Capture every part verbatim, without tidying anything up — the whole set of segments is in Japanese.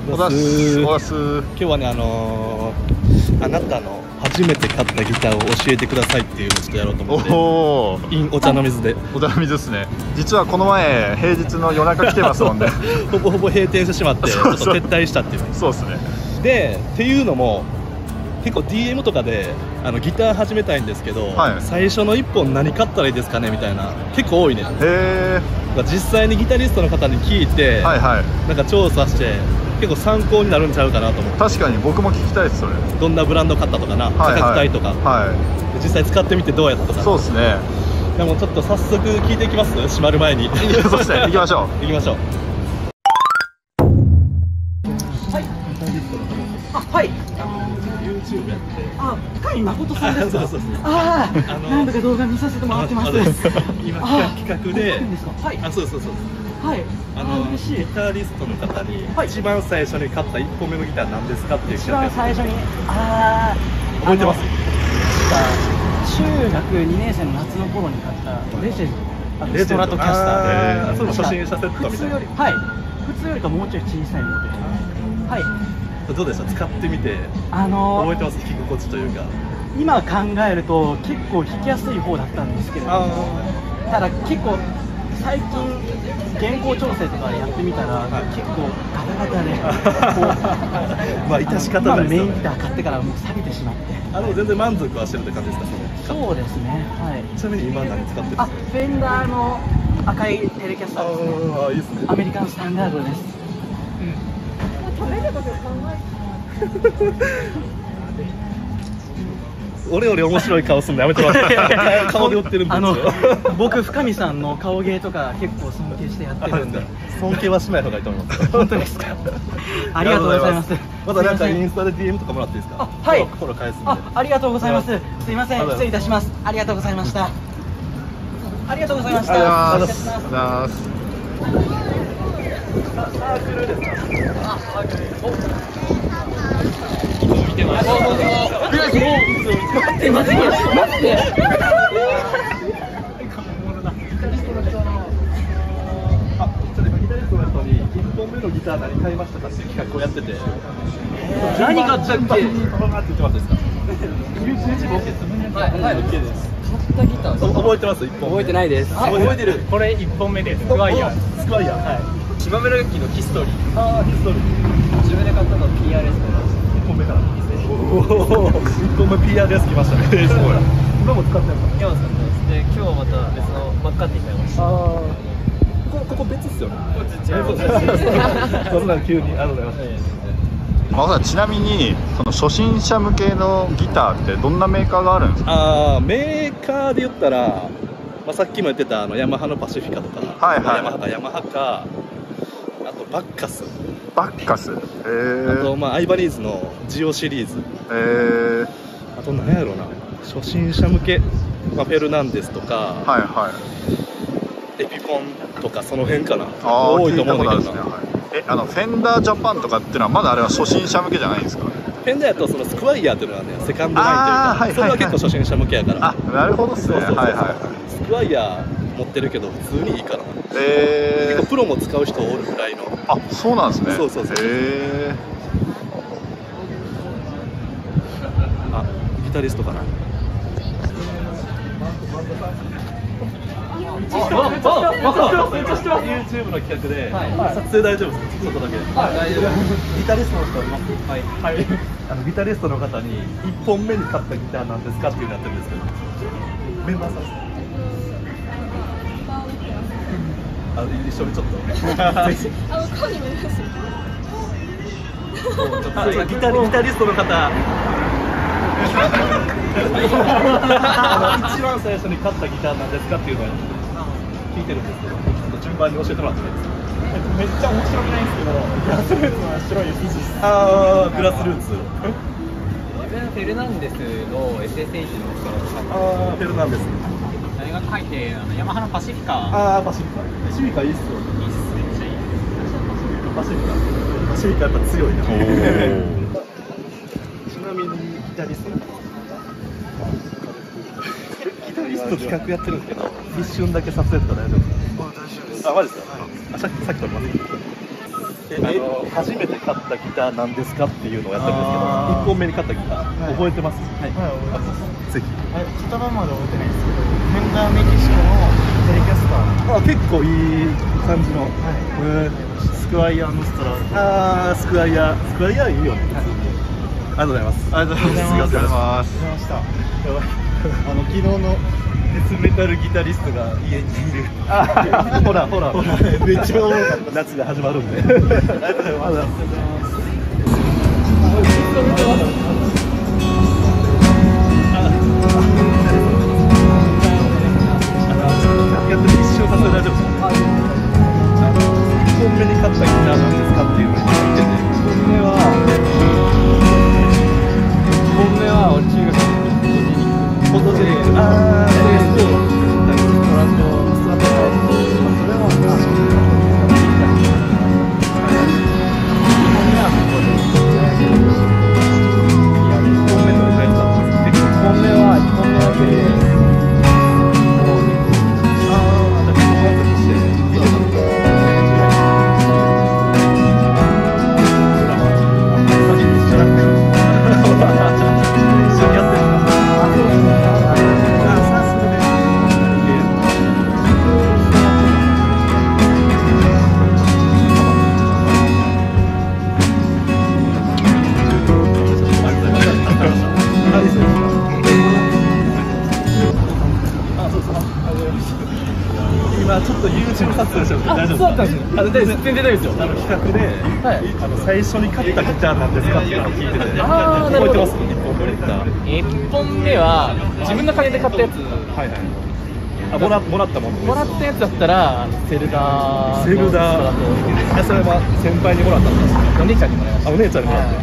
おだすおだす。 今日はね、あのー、あなたの初めて買ったギターを教えてくださいっていうのをちょっとやろうと思って。おお。インお茶の水で。 お茶の水ですね。実はこの前平日の夜中来てますもんね。 ほぼほぼ閉店してしまってちょっと撤退したっていう。 そうですね。 でっていうのも結構 ディーエム とかであのギター始めたいんですけど、はい、最初のいっぽん何買ったらいいですかねみたいな結構多いね。へえ。実際にギタリストの方に聞いて、はい、はい、なんか調査して結構参考になるんちゃうかなと思って。確かに僕も聞きたいですそれ。どんなブランド買ったとかな、価格帯とか、はい、実際使ってみてどうやったとか。そうですね。でもちょっと早速聞いていきます。閉まる前に。そうですね。行きましょう。行きましょう。はい。あ、はい。YouTube やって。あ、深井誠さんですか。そうそうそう。ああ、何度か動画見させてもらってます。今企画で。はい。あ、そうそうそう。はい。あのギタリストの方に一番最初に買った一本目のギターなんですかっていう。一番最初に。ああ。覚えてます。中学にねん生の夏の頃に買ったレジェンドストラトキャスターで。その初心者セットみたいな。はい。普通よりかもうちょい小さいモデル。はい。どうでした？使ってみて、あのー、覚えてます？弾き心地というか。今考えると結構弾きやすい方だったんですけれども、ただ結構最近原稿調整とかやってみたら、はい、結構ガタガタでまあ致し方ないですね。メインギター買ってからもう錆びてしまって、あでも全然満足はしてるって感じですか？そうですね。はい。ちなみに今何使ってるんですか？あ、フェンダーの赤いテレキャスターですね。ああ、いいですね。アメリカンスタンダードです。食べること考え俺より面白い顔するのやめてもらって顔で売ってるんですよ。僕深見さんの顔芸とか結構尊敬してやってるんで。尊敬はしない方がいいと思います。本当ですか。ありがとうございます。またなんかインスタで ディーエム とかもらっていいですか？はい、フォロー返すんで。ありがとうございます。すいません、失礼いたします。ありがとうございました。ありがとうございました。ありがとうございます。サークルですか？あ、サークル。見てます。待って待って待って。あ、ちょっとギタリストの人にいっぽんめのギター何買いましたかっていう企画をやってて。何買ったっけ？って言ってますですか？はいはい。OK です。買ったギター。覚えてます？いっぽん。覚えてないです。覚えてる。これいっぽんめです。スクワイヤー。スクワイヤー。はい。島村楽器のヒストリー。ああ、ヒストリー。自分で買ったの ピーアールエス からいっぽんめから。おお、いっぽんめ ピーアールエス 来ましたね。すごい。今も使ってますか？今も使ってます。で、今日また別のマッカーティー買いました。ああ。ここ別っすよね。こっち違う。そんな急にありがとうございます。まあ、ちなみにその初心者向けのギターってどんなメーカーがあるんですか？ああ、メーカーで言ったら、まあ、さっきも言ってたあのヤマハのパシフィカとか、はいはい、ヤマハかヤマハか、あとバッカス、バッカス、えー、あとまあアイバニーズのジオシリーズ、えー、あと何やろうな、初心者向け、まあ、フェルナンデスとか、はいはい、エピコンとかその辺かな。多いと思うんだけどな。え、あのフェンダージャパンとかっていうのはまだあれは初心者向けじゃないんですか？フェンダーやとそのスクワイヤーっていうのはね、セカンドラインというか、それは結構初心者向けやから。あ、なるほどですね。はいはいはい。スクワイヤー持ってるけど普通にいいからな。えー、結構プロも使う人おるぐらいの。あ、そうなんですね。そうそうそう。へえ。あ、ギタリストかな。YouTube の企画で撮影大丈夫ですか？ちょっとだけ。ギタリストの人います？はいはい。あのギタリストの方にいっぽんめに買ったギターなんですかっていうのやってるんですけど、メンバーさんです。あ、一緒にちょっと。あ、顔にもいますよ。ギタギタリストの方。一番最初に買ったギターなんですかっていうのを聞いてるんですけど、ちょっと順番に教えてもらっていいですか？めっちゃ面白くないんですけど、グラスルーツの白い生地。ああ、グラスルーツ。自分フェルナンデスの エスエスエイチ の人の使って。ああ、フェルナンデス。大学入ってあのヤマハのパシフィカ。ああ、パシフィカ。パシフィカいいっすよ。いいっす、めっちゃいい。パシフィカ。パシフィカやっぱ強いな。ちなみにギタリスト。ギタリスト企画やってるんですけど、一瞬だけ撮影とか大丈夫ですか？あ、大丈夫です。あ、マジですか？あ、さっきさっき撮ります。 あの初めて買ったギターなんですかっていうのをやってるんですけど、いっぽんめに買ったギター、覚えてます？はい、ぜひ。 言葉まで覚えてないですけど、フェンダーメキシコのテレキャスター。 あ、結構いい感じの。 スクワイヤーのストラウト。 ああ、スクワイヤー、スクワイヤーいいよね。ありがとうございます。 ありがとうございます。ありがとうございます。 あの昨日のデスメタルギタリストが家にいる。 ほらほらほら、めっちゃおもろかった。夏が始まるんで。ありがとうございます。やって一生させ大丈夫ですか？いっぽんめに買ったギターなんですかっていうのを聞いてて、いっぽんめは、 いっぽんめは俺中学のフォトジェニック。あー、そう。 トランドストラットそれはまあ今ちょっと YouTube 撮影してるんで大丈夫ですか？そうだったんですよ。あの全然大丈夫ですよ。あの企画で、はい、あの最初に買ったギターなんですかっていうのを聞いてて、あ覚えてます？いっぽんめのギター。 いっぽんめは自分の金で買ったやつ。 はいはい。あ、もらもらったものです。 もらったやつだったらセルダー。 セルダー。あ、それは先輩にもらったんですか？ お姉ちゃんにもらいました。 あ、お姉ちゃんにもらって。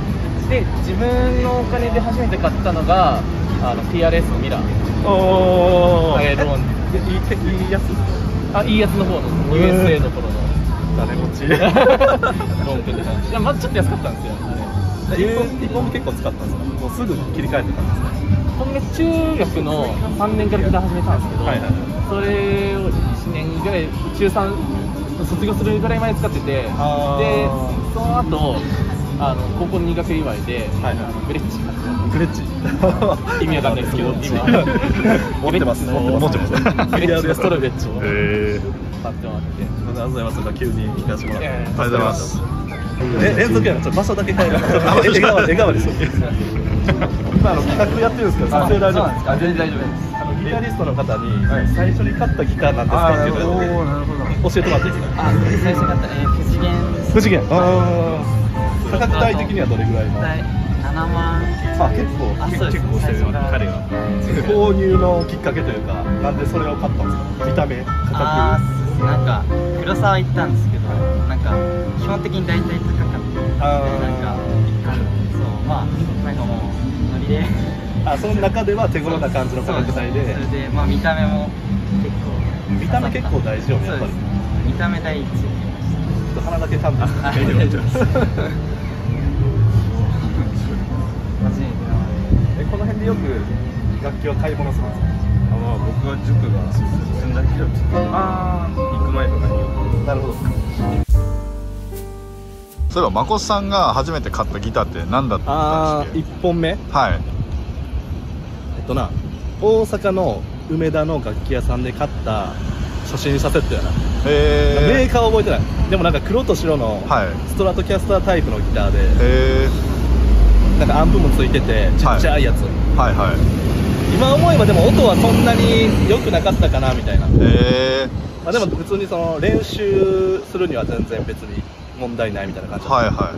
で自分のお金で初めて買ったのがあの ティーアールエス のミラー。 おお。 あれローン。 いいいいやつ。 あ、いいやつの方の ユーエスエー の頃の誰持ちローン組んでたんです。いや、まずちょっと安かったんですよ。あれいっぽんめ結構使ったんですか？もうすぐ切り替えてたんですか？ いっぽんめ中学のさんねんからギター始めたんですけど、はいはい、それをいちねんぐらい中さん卒業するぐらいまで使ってて、でその後あの高校入学祝いで、はいはい、グレッチグレッチ意味わかんないですけど今持ってます持ってますグレッチのストロベッチを買ってもらって、 ありがとうございます。急に聞かせてもらって、 ありがとうございます。 え、連続やな、ちょっと場所だけ変える。笑顔笑顔です。今あの企画やってるんですけど、撮影大丈夫ですか？ 全然大丈夫です。 あのギタリストの方に最初に買ったギターなんですかっていうのを教えてもらっていいですか？ あ、最初に買ったえ不次元。 不次元。ああ。価格帯的にはどれぐらいの？ ななまん。 あ、結構結構してる彼が。購入のきっかけというか、なんでそれを買ったんですか？見た目、価格。 あー、なんか黒沢行ったんですけど、なんか基本的に大体高かった。なんかそうまあなんかもうノリで。 あ、その中では手頃な感じの価格帯で。 それでまあ見た目も結構。 見た目結構大事よねやっぱり。 見た目第一。 鼻だけちゃんと。 初めてなえ、この辺でよく楽器は買い物するんですか？ あ、まあ僕は塾が仙台広場あ行く前とかに。 なるほど。 そういえばまこさんが初めて買ったギターって何だったんですか？ いっぽんめ。 はい。 えっとな、大阪の梅田の楽器屋さんで買った初心者セットやな。 へー。 メーカーは覚えてない。でもなんか黒と白のストラトキャスタータイプのギターで、 へー、 なんかアンプもついててちっちゃいやつ、 はい、はいはい今思えばでも音はそんなに良くなかったかなみたいな。 へー。 まあでも普通にその練習するには全然別に問題ないみたいな感じ。 はいはい。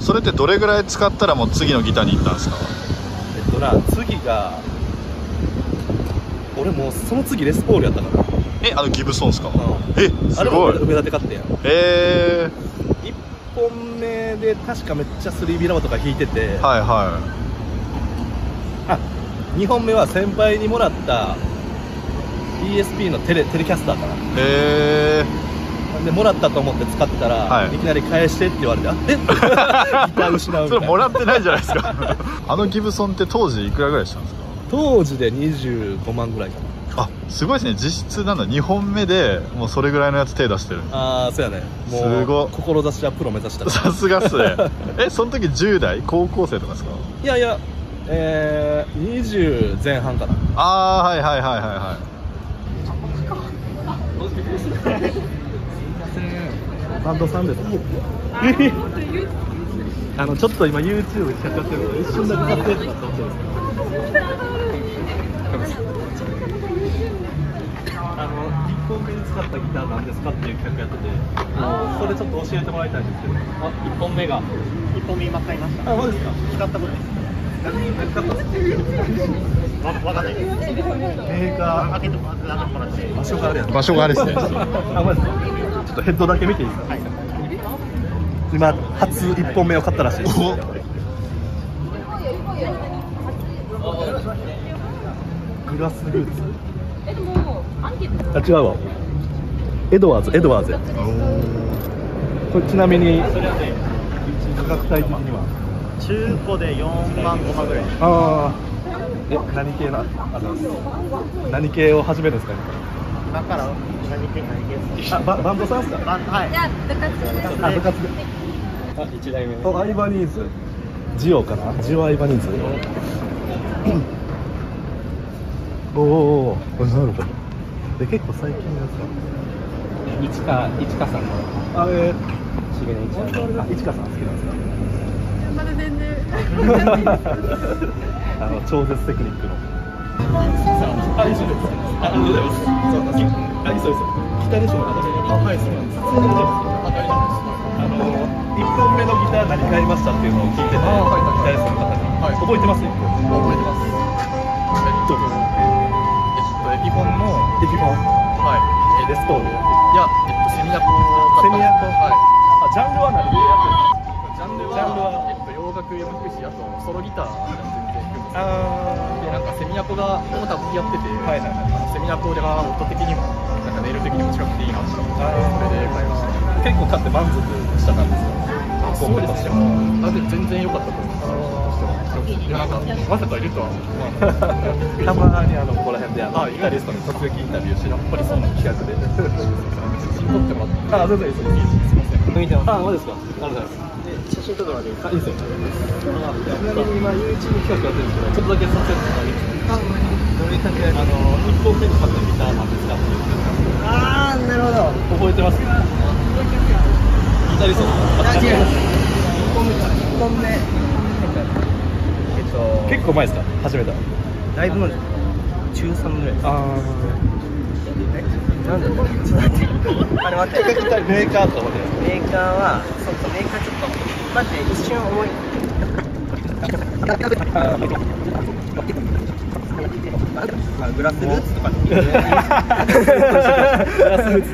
それってどれぐらい使ったらもう次のギターに行ったんですか？ えっとな、次が俺もうその次レスポールやったから。 え、あのギブソンですか？うん、え、すごい。 あれも梅田で買ってんやん。 へー。いっぽんめで確かめっちゃスリービーラバとか弾いてて、 はいはい。 あ、にほんめは先輩にもらった イーエスピー のテレ、テレキャスターかな。 へー。でもらったと思って使ったら、はい、いきなり返してって言われて、あ、えギター失うみたいな。 それもらってないじゃないですか。あのギブソンって当時いくらぐらいしたんですか？ 当時でにじゅうごまんぐらいかな。 あ、すごいですね。実質なんだにほんめでもうそれぐらいのやつ手出してる。 ああ、そうやね。もうすごい。 志はプロ目指した。 さすがっすね。え、その時じゅう代高校生とかですか？ いやいや、えー、にじゅうぜん半かな。 ああ、はいはいはいはいはい。 バンドさんですか？あのちょっと今 ユーチューブ にかかってるので一瞬だけ撮影とかってことですか？あのいっぽんめに使ったギターなんですかっていう企画やってて、それちょっと教えてもらいたいんですけど。あ、いっぽんめがいっぽんめ今買いました。あ、マジですか？使ったことないです。何使ったんですか？わ、わかんないです。メーカー開けてもらってなかったらしい。場所があるやつ。 場所があるですね。 あ、マジですか？ちょっとヘッドだけ見ていいですか？はい。今初いっぽんめを買ったらしいです。グラスルーツ。あ、違うわ。エドワーズ、エドワーズや。これちなみに価格帯的には中古でよんまんごまんぐらい。 ああ。え、何系なあの何系を始めるんですかね。 今から何系何系ですか？ あ、ババンドさんですか？ バンはい。 じゃあ部活です。 あ、部活で。 あ、いちだいめ。 お、アイバニーズ。ジオかな？ジオアイバニーズ。おお、これなるほど。で、結構最近のやついちか、いちかさんのだ。あ、えー、 シグネチャー。 あ、いちかさん好きなんですか？ まだ全然。 あの超絶テクニックの。 あ、一緒です。あ、ありがとうございます。そうです。あ、そうです。ギタリストの方で。あ、はい、そうなんです。あ、大丈夫です。 あのいっぽんめのギター何買いましたっていうのを聞いてて、 あ、はい、 ギタリストの方に、はい、覚えてます？覚えてます。えっと、えっと、エピフォンの、 エピフォン、 はい、 レスポール。いや、えっと、セミナコ。 セミナコ、 はい。 あ、ジャンルは何でやってるんですか？ ジャンルは、えっと、洋楽も弾くし、あとソロギターも全然弾くんです。 あで、なんかセミナコがも多分やってて、 はいはいはい、 セミナコでは音的にも、なんかネイル的にも近くていいなと思って、それで買いました。 結構買って満足した感じですか？ あ、そうですね。あ、で全然良かったと思います。いや、なんかまさかいるとは。 たまにあのここら辺であのギタリストに突撃インタビューして、やっぱりそんな企画で。 写真撮ってもらって。 あ、全然いいです。 すみません。 見てます。あ、マジですか？ありがとうございます。 写真撮ってもらっていいですか？ あ、いいですよ。ちなみに今 ユーチューブ 企画やってるんですけど、ちょっとだけ撮影とかできます。どれだけあのいっぽんめに買ったギターなんですかっていう。 ああ、なるほど。 覚えてます？ギタリストの。 あ、違います。いっぽんめか。いっぽんめ。えっと結構前ですか？始めた。 だいぶ前。中さんぐらいです。 ああ。 なんだろう。ちょっと待って。あれ待って。 メーカーとかで。 メーカーは、そうか、メーカーちょっと待って、一瞬思い。まあ、グラスルーツとかっていうね。グラスルーツ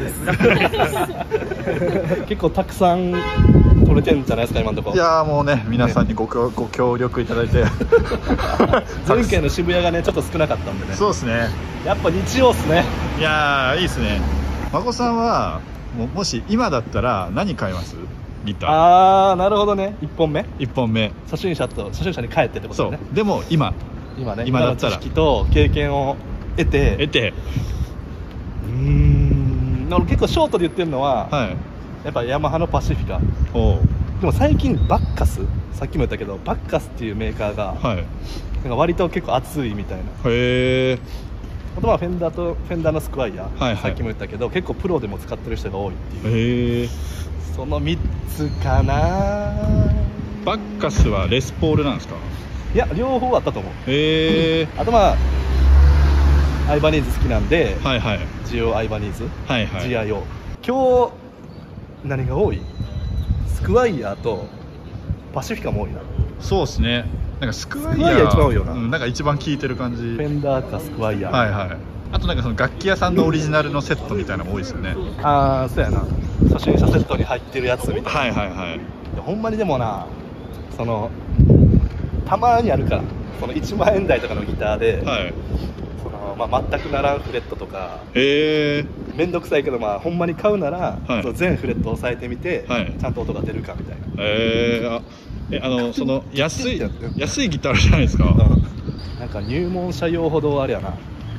です。 結構たくさん取れてるんじゃないですか今のところ。 いやーもうね、皆さんにご協ご協力いただいて前回の渋谷がねちょっと少なかったんでね。 そうですね。 やっぱ日曜っすね。 いやーいいですね。孫さんはももし今だったら何買います？ギター。 ああ、なるほどね。いっぽんめいっぽんめ初心者と初心者に帰ってってことそうだね。 でも今今ね、 今だったら知識と経験を得て得てうーん、俺結構ショートで言ってるのは、 はいやっぱヤマハのパシフィカ。 おうでも最近バッカス、さっきも言ったけどバッカスっていうメーカーが、 はいなんか割と結構熱いみたいな。 へえあとはフェンダーとフェンダーのスクワイヤー、 はいはいさっきも言ったけど結構プロでも使ってる人が多いっていう。 へえそのみっつかな。 バッカスはレスポールなんですか？ いや両方あったと思う。 へえあとまあアイバニーズ好きなんで、 はいはいジオアイバニーズ、 はいはいジーアイオー。 今日何が多い？スクワイヤーとパシフィカも多いな。 そうですね。なんかスクワイスクワイヤヤーー一番多いよな。 うん、なんか一番効いてる感じ。 フェンダーかスクワイヤー。 はいはい。あとなんかその楽器屋さんのオリジナルのセットみたいなのも多いですよね。 ああ、そうやな。初心者セットに入ってるやつみたいな。 はいはいはい。 いやほんまにでもな、そのたまにあるから、そのいちまんえん台とかのギターで、 はい。 そのまあ、全くならんフレットとかへえめんどくさいけど、まあ、ほんまに買うなら、 はいその全フレットを押さえてみて、 はいちゃんと音が出るかみたいな。 えー、あえあのその安い安いギターあるじゃないですか。 うんなんか入門者用ほどあれやな、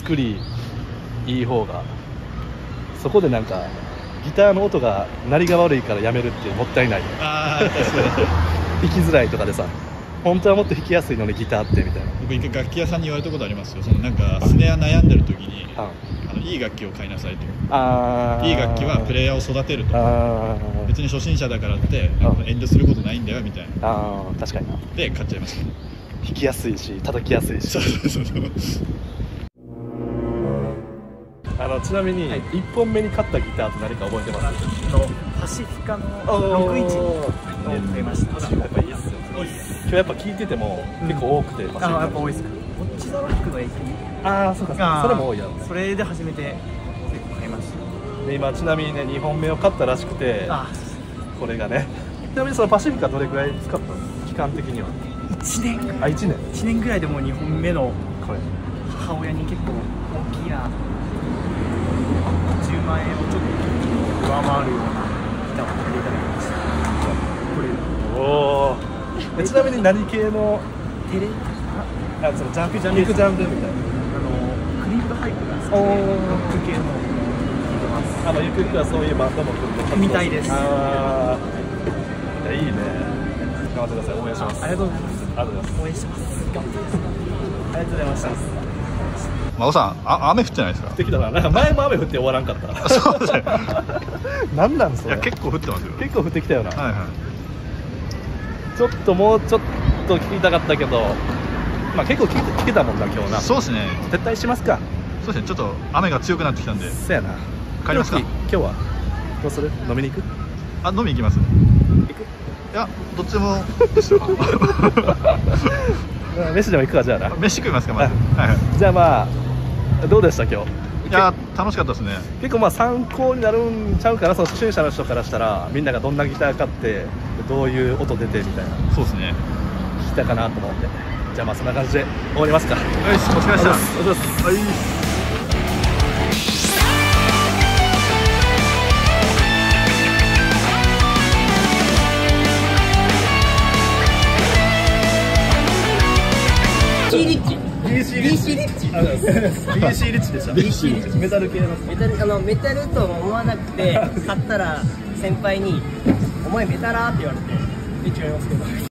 作りいい方が、そこでなんかギターの音が鳴りが悪いからやめるってもったいない。 ああ確かに。 弾きづらいとかでさ、本当はもっと弾きやすいのにギターってみたいな。 僕一回楽器屋さんに言われたことありますよ。そのなんかスネア悩んでる時に、 ああのいい楽器を買いなさいと。 あー、 いい楽器はプレイヤーを育てると。 あー別に初心者だからってあの遠慮することないんだよみたいな。 あー、確かにで買っちゃいました。 弾きやすいし叩きやすいし。 そうそうそうそう。 あのちなみにいっぽんめに買ったギターって何か覚えてます？ パシフィカのろくいちを買いました。 やっぱいいっすよ。今日やっぱ聞いてても結構多くて、 ああやっぱ多いですか。ウォッチザロックの駅。 ああそうか、それも多いやろ。 それで初めて結構買いました。 で今ちなみにねにほんめを買ったらしくて、 あこれがね。ちなみにそのパシフィカどれくらい使ったの？期間的には。 いちねんぐらい。 あいちねん。 いちねんぐらいでもうにほんめのこれ。 母親に結構大きなじゅうまんえんをちょっと上回るようなギターを買っていただきました。これおお。ちなみに何系のテレあそのジャンプジャンプジャンルみたいな。 あのクリープハイプが好きでおーロック系の聴いてます。 あのゆくゆくはそういうバンドも組んでみたいです。 ああいいね。頑張ってください。応援します。 ありがとうございます。 ありがとうございます。 応援してます。頑張ってください。ありがとうございました。 孫さん、あ雨降ってないですか？ 降ってきたな。なんか前も雨降って終わらんかった。 そうですね。 なんなんそれ。 いや結構降ってますよ。 結構降ってきたよな。 はいはい。 ちょっともうちょっと聞きたかったけど、まあ結構聞け聞けたもんな今日な。 そうですね。 撤退しますか。 そうですね。ちょっと雨が強くなってきたんで。 そやな。 帰りますか？ 今日はどうする？飲みに行く？ あ、飲み行きます。 行く？ いや、どっちもですよ。 飯でも行くかじゃあな。 飯食いますかまず。はいはい。 じゃあまあどうでした今日？ いや楽しかったですね。 結構まあ参考になるんちゃうかな、その初心者の人からしたら。みんながどんなギター買ってどういう音出てみたいなそうですね。 聞きたかなと思って。じゃあまあそんな感じで終わりますか。 よし、お疲れ様でした。 お疲れ様です。 はい。 ディーシーリッチ。ディーシーリッチ。ディーシーリッチ。 ディーシーリッチでした。ディーシーリッチ。メタル系の。 メタルあのメタルとは思わなくて買ったら先輩に「お前メタラー」って言われて「え違いますけど」